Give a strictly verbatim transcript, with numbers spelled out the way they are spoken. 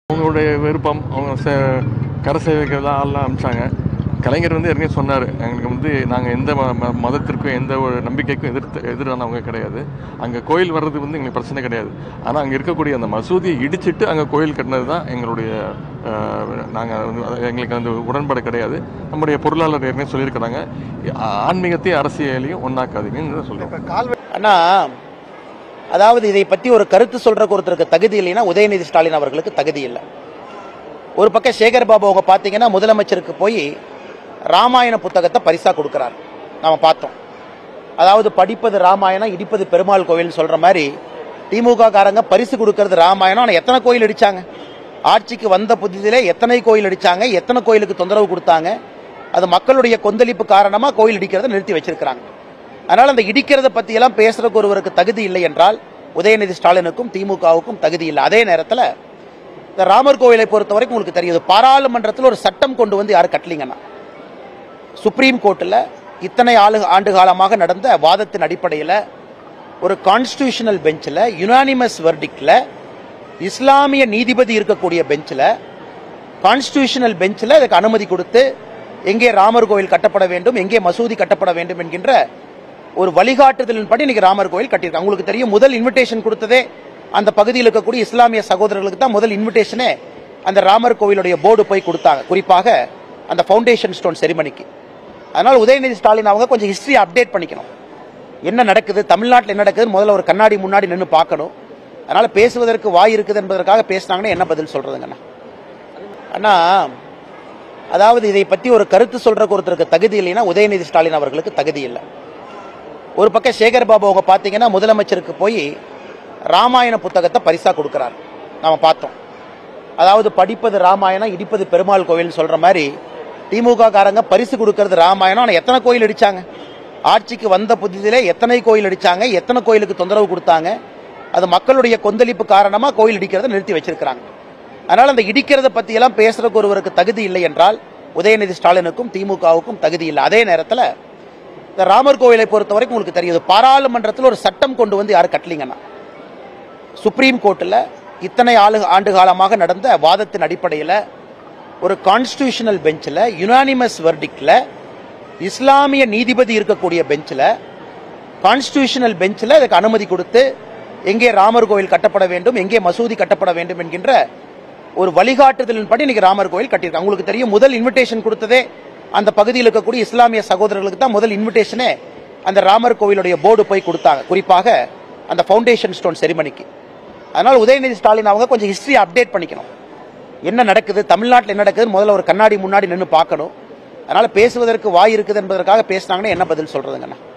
அவங்களுடைய விருப்பம் அவங்க சே கரை சேவைக்கெல்லாம் ஆள்லாம் அனுப்பிச்சாங்க. கலைஞர் வந்து ஏற்கனவே சொன்னார், எங்களுக்கு வந்து நாங்கள் எந்த ம ம மதத்திற்கும் எந்த ஒரு நம்பிக்கைக்கும் எதிர்த்து எதிரானவங்க கிடையாது. அங்கே கோயில் வர்றது வந்து எங்களுக்கு பிரச்சனை கிடையாது. ஆனால் அங்கே இருக்கக்கூடிய அந்த மசூதியை இடிச்சிட்டு அங்கே கோயில் கட்டினது தான் எங்களுடைய நாங்கள் வந்து எங்களுக்கு அந்த உடன்பாடு கிடையாது. நம்முடைய பொருளாளர் ஏற்கனவே சொல்லியிருக்கிறாங்க, ஆன்மீகத்தையும் அரசியலையும் ஒன்றாக்காதீங்கன்னு சொல்கிறோம். ஆனால் அதாவது இதை பற்றி ஒரு கருத்து சொல்றதுக்கு ஒருத்தருக்கு தகுதி இல்லைன்னா உதயநிதி ஸ்டாலின் அவர்களுக்கு தகுதி இல்லை. ஒரு பக்கம் சேகர் பாபு அவங்க பார்த்தீங்கன்னா முதலமைச்சருக்கு போய் ராமாயண புத்தகத்தை பரிசா கொடுக்கிறார். நாம பார்த்தோம். அதாவது படிப்பது ராமாயணம், இடிப்பது பெருமாள் கோவில் சொல்ற மாதிரி திமுக காரங்க பரிசு கொடுக்கறது ராமாயணம். ஆனால் எத்தனை கோயில் அடிச்சாங்க? ஆட்சிக்கு வந்த புதிதிலே எத்தனை கோயில் அடிச்சாங்க? எத்தனை கோயிலுக்கு தொந்தரவு கொடுத்தாங்க? அது மக்களுடைய கொந்தளிப்பு காரணமா கோயில் இடிக்கிறத நிறுத்தி வச்சிருக்கிறாங்க. அதனால அந்த இடிக்கிறத பத்தி எல்லாம் பேசுறதுக்கு ஒருவருக்கு தகுதி இல்லை என்றால் உதயநிதி ஸ்டாலினுக்கும் திமுகவுக்கும் தகுதி இல்லை. அதே நேரத்தில் இந்த ராமர் கோவிலை பொறுத்த வரைக்கும் உங்களுக்கு தெரியுது, பாராளுமன்றத்தில் ஒரு சட்டம் கொண்டு வந்து யாரும் கட்டலீங்கன்னா, சுப்ரீம் கோர்ட்டில் இத்தனை ஆளு ஆண்டு காலமாக நடந்த வாதத்தின் அடிப்படையில் ஒரு கான்ஸ்டிடியூஷனல் பெஞ்சில் யுனானிமஸ் வெர்டிக்ட்ல இஸ்லாமிய நீதிபதி இருக்கக்கூடிய பெஞ்சில் கான்ஸ்டிடியூஷனல் பெஞ்சில் அதுக்கு அனுமதி கொடுத்து எங்கே ராமர் கோவில் கட்டப்பட வேண்டும், எங்கே மசூதி கட்டப்பட வேண்டும் என்கின்ற ஒரு வழிகாட்டுதலின் படி இன்னைக்கு ராமர் கோவில் கட்டியிருக்காங்க. உங்களுக்கு தெரியும், முதல் இன்விடேஷன் கொடுத்ததே அந்த பகுதியில் இருக்கக்கூடிய இஸ்லாமிய சகோதரர்களுக்கு தான் முதல் இன்விடேஷனே அந்த ராமர் கோவிலுடைய போர்டு போய் கொடுத்தாங்க, குறிப்பாக அந்த ஃபவுண்டேஷன் ஸ்டோன் செரிமனிக்கு. அதனால் உதயநிதி ஸ்டாலின் அவங்க கொஞ்சம் ஹிஸ்டரி அப்டேட் பண்ணிக்கணும். என்ன நடக்குது தமிழ்நாட்டில், என்ன நடக்குது முதல்ல ஒரு கண்ணாடி முன்னாடி நின்று பார்க்கணும். அதனால பேசுவதற்கு வாய் இருக்குது என்பதற்காக பேசினாங்கன்னா என்ன பதில் சொல்றதுங்கண்ணா? அண்ணா அதாவது இதை பற்றி ஒரு கருத்து சொல்றதுக்கு ஒருத்தருக்கு தகுதி இல்லைன்னா உதயநிதி ஸ்டாலின் அவர்களுக்கு தகுதி இல்லை. ஒரு பக்கம் சேகர் பாபு அவங்க பார்த்தீங்கன்னா முதலமைச்சருக்கு போய் ராமாயண புத்தகத்தை பரிசா கொடுக்கிறார். நாம பார்த்தோம். அதாவது படிப்பது ராமாயணம், இடிப்பது பெருமாள் கோவில் சொல்ற மாதிரி திமுக காரங்க பரிசு கொடுக்கறது ராமாயணம். ஆனால் எத்தனை கோயில் அடிச்சாங்க? ஆட்சிக்கு வந்த புதிதிலே எத்தனை கோயில் அடிச்சாங்க? எத்தனை கோயிலுக்கு தொந்தரவு கொடுத்தாங்க? அது மக்களுடைய கொந்தளிப்பு காரணமா கோயில் இடிக்கிறத நிறுத்தி வச்சிருக்கிறாங்க. அதனால அந்த இடிக்கிறத பத்தி எல்லாம் பேசுறதுக்கு ஒருவருக்கு தகுதி இல்லை என்றால் உதயநிதி ஸ்டாலினுக்கும் திமுகவுக்கும் தகுதி இல்லை. அதே நேரத்தில் இந்த ராமர் கோவிலை பொறுத்த வரைக்கும் உங்களுக்கு தெரியுது, பாராளுமன்றத்தில் ஒரு சட்டம் கொண்டு வந்து யாரும் கட்டலீங்கன்னா, சுப்ரீம் கோர்ட்டில் இத்தனை ஆளு ஆண்டு காலமாக நடந்த வாதத்தின் அடிப்படையில் ஒரு கான்ஸ்டிடியூஷனல் பெஞ்சில் யுனானிமஸ் வெர்டிக்ட்ல இஸ்லாமிய நீதிபதி இருக்கக்கூடிய பெஞ்சில் கான்ஸ்டிடியூஷனல் பெஞ்சில் அதுக்கு அனுமதி கொடுத்து எங்கே ராமர் கோவில் கட்டப்பட வேண்டும், எங்கே மசூதி கட்டப்பட வேண்டும் என்கின்ற ஒரு வழிகாட்டுதலின் படி இன்னைக்கு ராமர் கோவில் கட்டியிருக்காங்க. உங்களுக்கு தெரியும், முதல் இன்விடேஷன் கொடுத்ததே அந்த பகுதியில் இருக்கக்கூடிய இஸ்லாமிய சகோதரர்களுக்கு தான் முதல் இன்விடேஷனே அந்த ராமர் கோவிலுடைய போர்டு போய் கொடுத்தாங்க, குறிப்பாக அந்த ஃபவுண்டேஷன் ஸ்டோன் செரிமனிக்கு. அதனால் உதயநிதி ஸ்டாலின் அவங்க கொஞ்சம் ஹிஸ்டரி அப்டேட் பண்ணிக்கணும். என்ன நடக்குது தமிழ்நாட்டில், என்ன நடக்குது முதல்ல ஒரு கண்ணாடி முன்னாடி நின்று பார்க்கணும். அதனால பேசுவதற்கு வாய் இருக்குது என்பதற்காக பேசினாங்கன்னா என்ன பதில் சொல்றதுங்கண்ணா?